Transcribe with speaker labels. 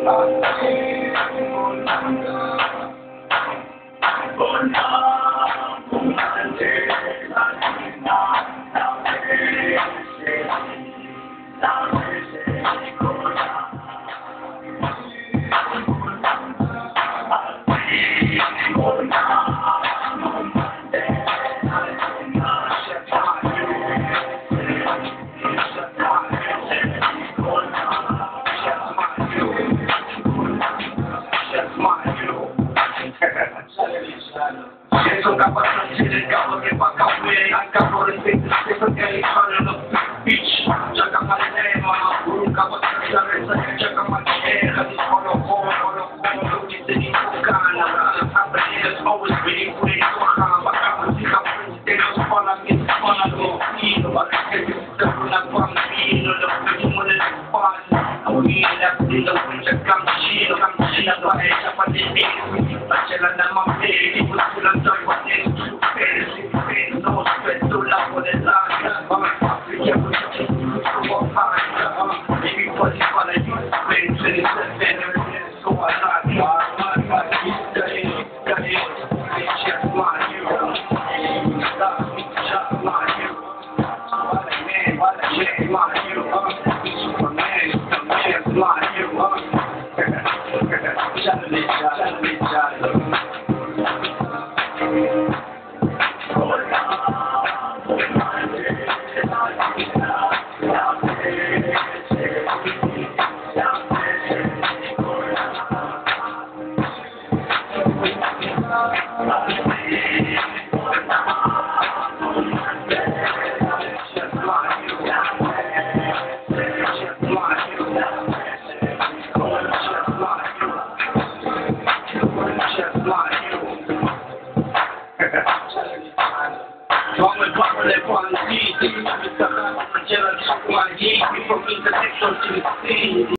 Speaker 1: Eso capaz de ser el cabo que pa' café, al cabo de se que sale los bitch, ya capaz de ma, un cabo de la reza, ya capaz de la discolo, que te digo gana, it's always waiting for it to come, but I will see how they don't follow me, but I can step on that bambino, the primo del padre, a me la vida, which I come chino, pa' ella, pa' de mí, pa' chela na mamma, sulla gioia del tuo peso, non aspetto la modellata, vediamo se come fai, devi poi fare di penso di sapere come Come parole quantiti, mi sta dando una gela di sua, mi fa finta che sono